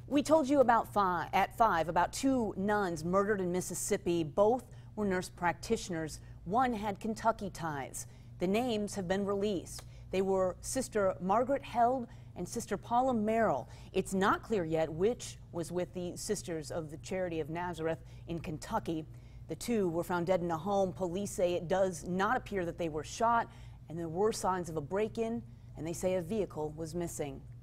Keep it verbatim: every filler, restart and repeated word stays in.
We told you about five, at five about two nuns murdered in Mississippi. Both were nurse practitioners. One had Kentucky ties. The names have been released. They were Sister Margaret Held and Sister Paula Merrill. It's not clear yet which was with the Sisters of the Charity of Nazareth in Kentucky. The two were found dead in a home. Police say it does not appear that they were shot, and there were signs of a break-in, and they say a vehicle was missing.